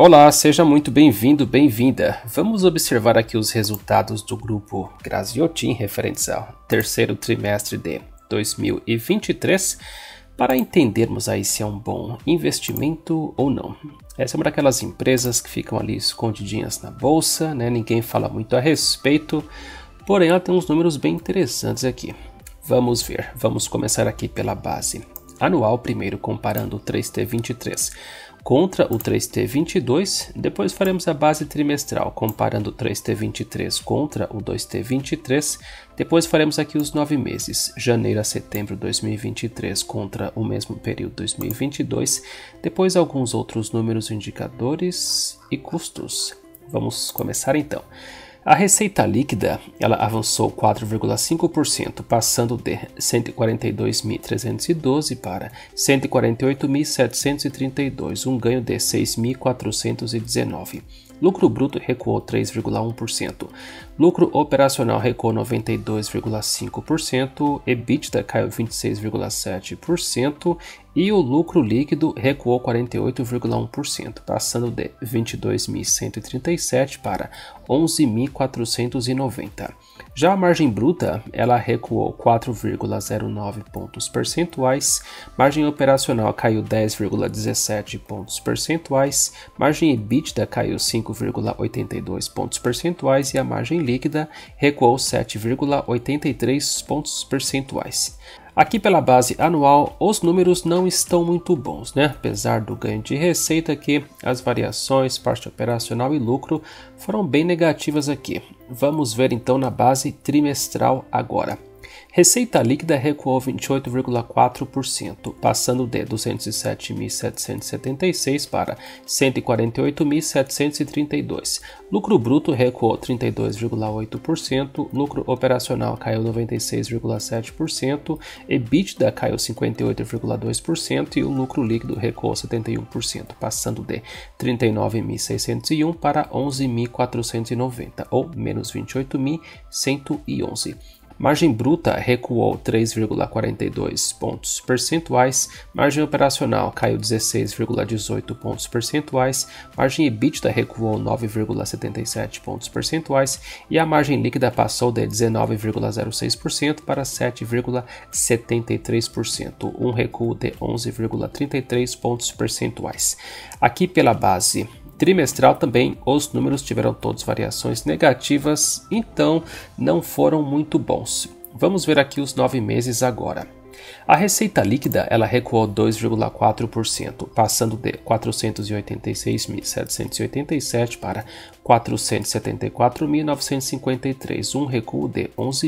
Olá, seja muito bem-vindo, bem-vinda. Vamos observar aqui os resultados do grupo Graziotin referentes ao terceiro trimestre de 2023 para entendermos aí se é um bom investimento ou não. Essa é uma daquelas empresas que ficam ali escondidinhas na bolsa, né? Ninguém fala muito a respeito, porém ela tem uns números bem interessantes aqui. Vamos ver, vamos começar aqui pela base anual, primeiro comparando o 3T23 contra o 3T22, depois faremos a base trimestral comparando o 3T23 contra o 2T23, depois faremos aqui os 9 meses, janeiro a setembro de 2023 contra o mesmo período 2022, depois alguns outros números, indicadores e custos. Vamos começar então. A receita líquida ela avançou 4,5%, passando de 142.312 para 148.732, um ganho de 6.419. Lucro bruto recuou 3,1%. Lucro operacional recuou 92,5%. EBITDA caiu 26,7%. E o lucro líquido recuou 48,1%, passando de 22.137 para 11.490. Já a margem bruta, ela recuou 4,09 pontos percentuais, margem operacional caiu 10,17 pontos percentuais, margem EBITDA caiu 5,82 pontos percentuais e a margem líquida recuou 7,83 pontos percentuais. Aqui pela base anual, os números não estão muito bons, né? Apesar do ganho de receita aqui, as variações, parte operacional e lucro foram bem negativas aqui. Vamos ver então na base trimestral agora. Receita líquida recuou 28,4%, passando de 207.776 para 148.732. Lucro bruto recuou 32,8%, lucro operacional caiu 96,7%, EBITDA caiu 58,2% e o lucro líquido recuou 71%, passando de 39.601 para 11.490, ou menos 28.111. Margem bruta recuou 3,42 pontos percentuais, margem operacional caiu 16,18 pontos percentuais, margem EBITDA recuou 9,77 pontos percentuais e a margem líquida passou de 19,06% para 7,73%, um recuo de 11,33 pontos percentuais. Aqui pela base trimestral também os números tiveram todas variações negativas, então não foram muito bons. Vamos ver aqui os 9 meses agora. A receita líquida ela recuou 2,4%, passando de 486.787 para 474.953, um recuo de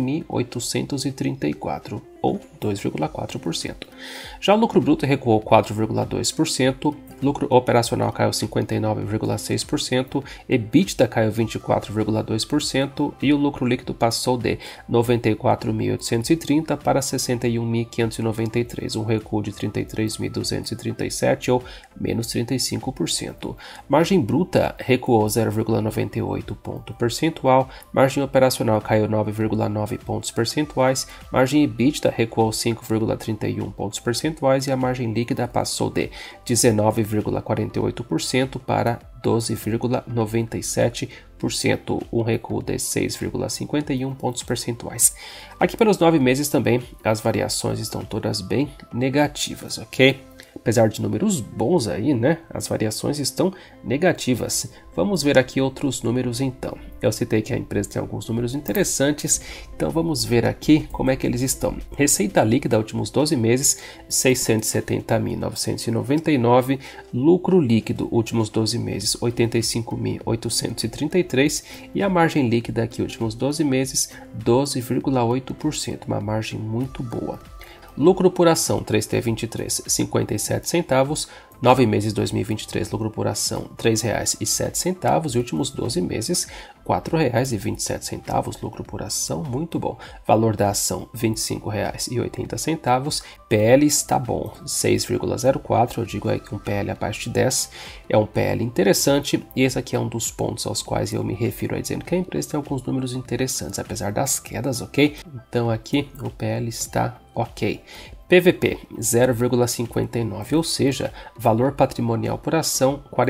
11.834, ou 2,4%. Já o lucro bruto recuou 4,2%, lucro operacional caiu 59,6%, EBITDA caiu 24,2% e o lucro líquido passou de 94.830 para 61.593, um recuo de 33.237 ou menos 35%. Margem bruta recuou 0,98 ponto percentual, margem operacional caiu 9,9 pontos percentuais, margem EBITDA recuou 5,31 pontos percentuais e a margem líquida passou de 19,48% para 12,97%, um recuo de 6,51 pontos percentuais. Aqui pelos 9 meses também as variações estão todas bem negativas, ok? Apesar de números bons aí, né? As variações estão negativas. Vamos ver aqui outros números então. Eu citei que a empresa tem alguns números interessantes, então vamos ver aqui como é que eles estão. Receita líquida últimos 12 meses, 670.999, lucro líquido últimos 12 meses, 85.833 e a margem líquida aqui últimos 12 meses, 12,8%, uma margem muito boa. Lucro por ação 3T23, 57 centavos, 9 meses 2023, lucro por ação R$ 3,07 e últimos 12 meses R$ 4,27, lucro por ação, muito bom. Valor da ação R$ 25,80, PL está bom, 6,04, eu digo aí que um PL abaixo de 10 é um PL interessante e esse aqui é um dos pontos aos quais eu me refiro aí dizendo que a empresa tem alguns números interessantes, apesar das quedas, ok? Então aqui o PL está ok. PVP 0,59, ou seja, valor patrimonial por ação R$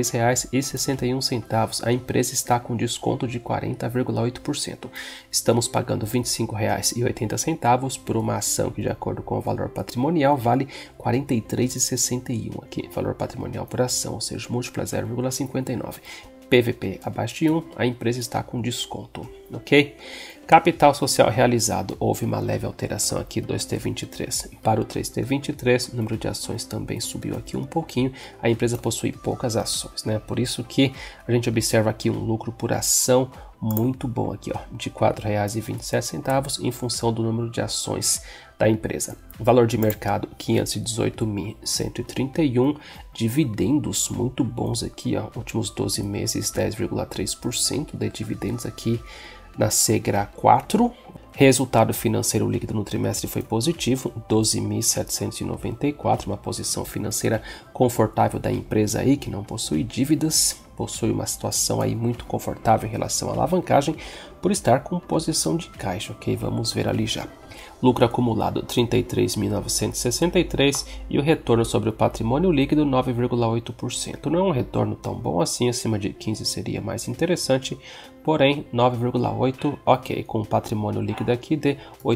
43,61. A empresa está com desconto de 40,8%. Estamos pagando R$ 25,80 por uma ação que, de acordo com o valor patrimonial, vale R$ 43,61 aqui, valor patrimonial por ação, ou seja, múltiplo é 0,59. PVP abaixo de 1, a empresa está com desconto, ok? Capital social realizado, houve uma leve alteração aqui do 2T23 para o 3T23, o número de ações também subiu aqui um pouquinho, a empresa possui poucas ações, né? Por isso que a gente observa aqui um lucro por ação muito bom aqui, ó, de R$ 4,27 em função do número de ações da empresa. Valor de mercado 518.131, dividendos muito bons aqui, ó, últimos 12 meses 10,3% de dividendos aqui na Segra 4. Resultado financeiro líquido no trimestre foi positivo, 12.794, uma posição financeira confortável da empresa aí, que não possui dívidas, possui uma situação aí muito confortável em relação à alavancagem, por estar com posição de caixa, ok? Vamos ver ali já. Lucro acumulado 33.963 e o retorno sobre o patrimônio líquido 9,8%. Não é um retorno tão bom assim, acima de 15 seria mais interessante, porém 9,8, ok, com um patrimônio líquido aqui de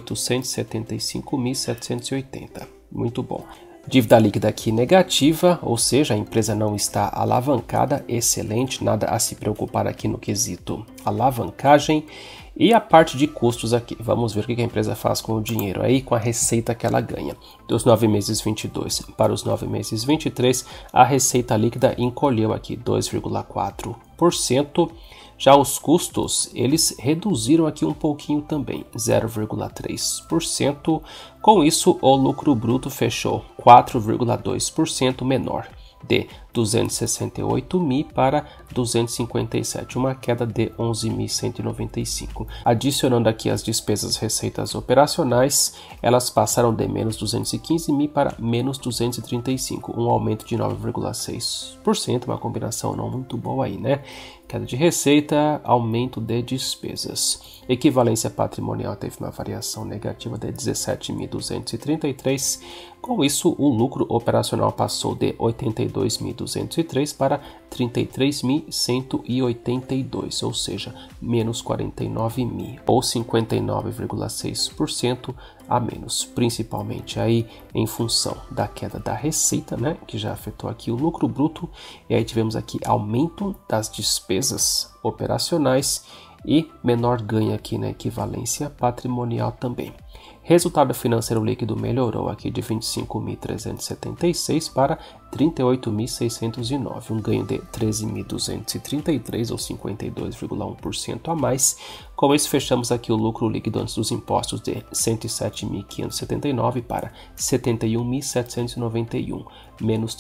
875.780, muito bom. Dívida líquida aqui negativa, ou seja, a empresa não está alavancada, excelente, nada a se preocupar aqui no quesito alavancagem. E a parte de custos aqui, vamos ver o que a empresa faz com o dinheiro aí, com a receita que ela ganha. Dos 9 meses 22 para os 9 meses 23, a receita líquida encolheu aqui 2,4%. Já os custos, eles reduziram aqui um pouquinho também, 0,3%. Com isso, o lucro bruto fechou 4,2% menor, de 268 mil para 257, uma queda de 11.195. Adicionando aqui as despesas receitas operacionais, elas passaram de menos 215 mil para menos 235, um aumento de 9,6%, uma combinação não muito boa aí, né? Queda de receita, aumento de despesas. Equivalência patrimonial teve uma variação negativa de 17.233. Com isso, o lucro operacional passou de 82.203 para 33.182, ou seja, menos 49 mil, ou 59,6% a menos, principalmente aí em função da queda da receita, né, que já afetou aqui o lucro bruto, e aí tivemos aqui aumento das despesas operacionais e menor ganho aqui na equivalência patrimonial também. Resultado financeiro líquido melhorou aqui de 25.376 para 38.609, um ganho de 13.233 ou 52,1% a mais. Com isso, fechamos aqui o lucro líquido antes dos impostos de 107.579 para 71.791, menos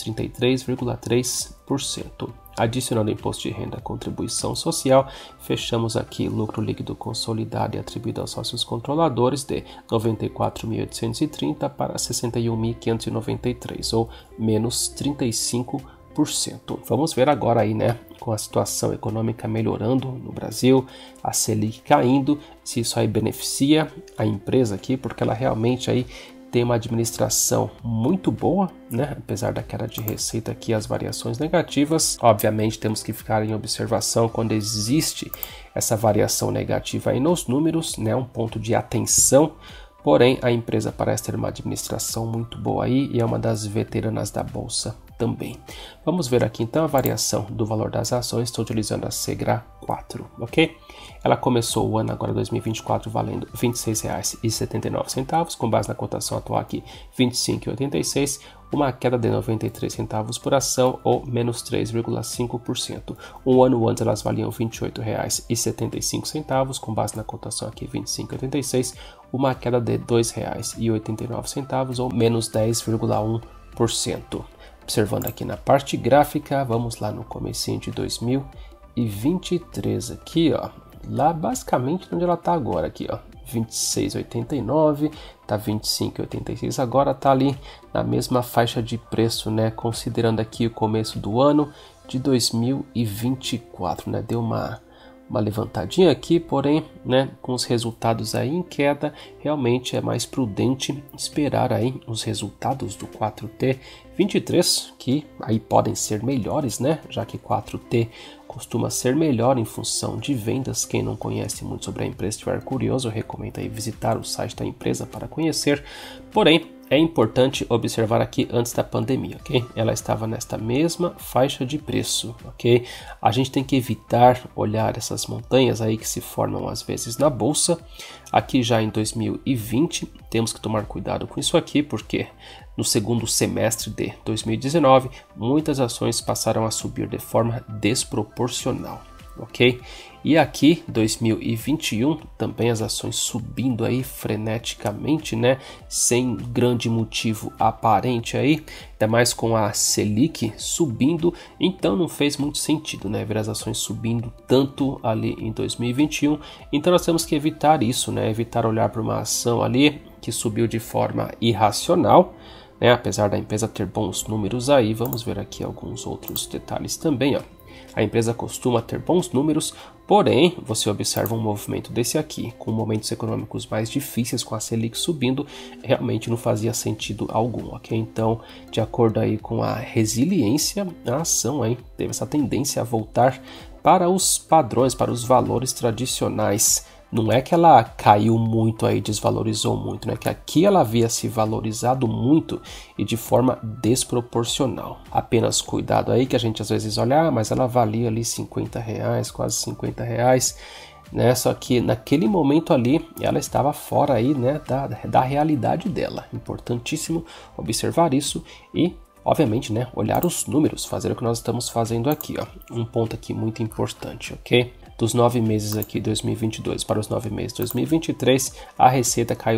33,3%. Adicionando imposto de renda, contribuição social, fechamos aqui lucro líquido consolidado e atribuído aos sócios controladores de 94.830 para 61.593, ou menos 35%. Vamos ver agora aí, né, com a situação econômica melhorando no Brasil, a Selic caindo, se isso aí beneficia a empresa aqui, porque ela realmente aí tem uma administração muito boa, né? Apesar da queda de receita aqui, as variações negativas. Obviamente temos que ficar em observação quando existe essa variação negativa aí nos números, né? Um ponto de atenção. Porém, a empresa parece ter uma administração muito boa aí e é uma das veteranas da bolsa também. Vamos ver aqui então a variação do valor das ações. Estou utilizando a Segra 4, ok? Ela começou o ano agora 2024 valendo R$ 26,79, com base na cotação atual aqui R$ 25,86, uma queda de 93 centavos por ação ou menos 3,5%. Um ano antes elas valiam R$ 28,75, com base na cotação aqui R$ 25,86, uma queda de R$ 2,89 ou menos 10,1%. Observando aqui na parte gráfica, vamos lá no comecinho de 2023 aqui, ó, lá basicamente onde ela tá agora aqui, ó, 26,89, tá 25,86, agora tá ali na mesma faixa de preço, né, considerando aqui o começo do ano de 2024, né, deu uma uma levantadinha aqui, porém, né, com os resultados aí em queda, realmente é mais prudente esperar aí os resultados do 4T23, que aí podem ser melhores, né, já que 4T costuma ser melhor em função de vendas. Quem não conhece muito sobre a empresa, estiver curioso, eu recomendo aí visitar o site da empresa para conhecer. Porém, é importante observar aqui antes da pandemia, ok? Ela estava nesta mesma faixa de preço, ok? A gente tem que evitar olhar essas montanhas aí que se formam às vezes na bolsa. Aqui já em 2020, temos que tomar cuidado com isso aqui, porque no segundo semestre de 2019, muitas ações passaram a subir de forma desproporcional, ok? E aqui, 2021, também as ações subindo aí freneticamente, né? Sem grande motivo aparente aí, ainda mais com a Selic subindo, então não fez muito sentido, né? Ver as ações subindo tanto ali em 2021, então nós temos que evitar isso, né? Evitar olhar para uma ação ali que subiu de forma irracional, né? Apesar da empresa ter bons números aí, vamos ver aqui alguns outros detalhes também, ó. A empresa costuma ter bons números, porém, você observa um movimento desse aqui, com momentos econômicos mais difíceis, com a Selic subindo, realmente não fazia sentido algum, ok? Então, de acordo aí com a resiliência, a ação aí teve essa tendência a voltar para os padrões, para os valores tradicionais. Não é que ela caiu muito aí, desvalorizou muito, né? Que aqui ela havia se valorizado muito e de forma desproporcional. Apenas cuidado aí que a gente às vezes olha, mas ela valia ali R$50, quase R$50, né? Só que naquele momento ali ela estava fora aí, né, da realidade dela. Importantíssimo observar isso e, obviamente, né, olhar os números, fazer o que nós estamos fazendo aqui, ó. Um ponto aqui muito importante, ok? Dos 9 meses aqui 2022 para os 9 meses 2023, a receita caiu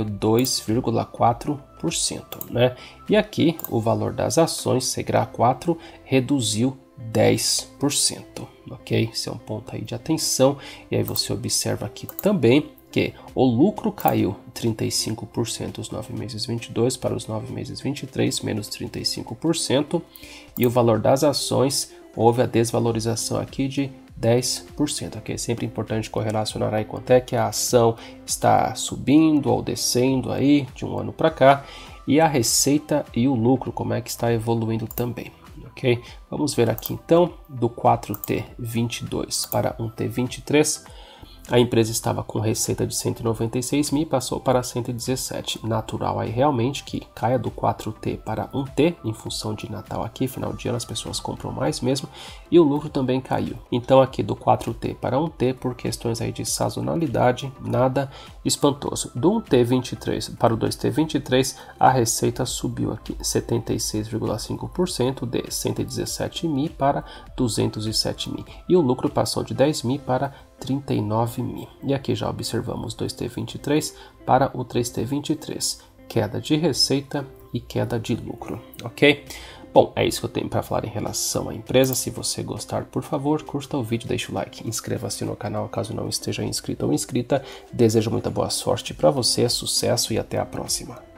2,4%, né? E aqui o valor das ações, SEGRA4, reduziu 10%, ok? Esse é um ponto aí de atenção. E aí você observa aqui também que o lucro caiu 35% dos 9 meses 22 para os 9 meses 23, menos 35%. E o valor das ações, houve a desvalorização aqui de 10%, ok? Sempre importante correlacionar aí quanto é que a ação está subindo ou descendo aí de um ano para cá, e a receita e o lucro, como é que está evoluindo também, ok? Vamos ver aqui então, do 4T22 para 1T23, a empresa estava com receita de 196 mil e passou para 117. Natural aí realmente que caia do 4T para 1T, em função de Natal aqui, final de ano as pessoas compram mais mesmo, e o lucro também caiu. Então aqui do 4T para 1T, por questões aí de sazonalidade, nada espantoso. Do 1T23 para o 2T23, a receita subiu aqui 76,5%, de 117 mil para 207 mil. E o lucro passou de 10 mil para 39 mil. E aqui já observamos 2T23 para o 3T23. Queda de receita e queda de lucro, ok? Bom, é isso que eu tenho para falar em relação à empresa. Se você gostar, por favor, curta o vídeo, deixa o like, inscreva-se no canal caso não esteja inscrito ou inscrita. Desejo muita boa sorte para você, sucesso e até a próxima.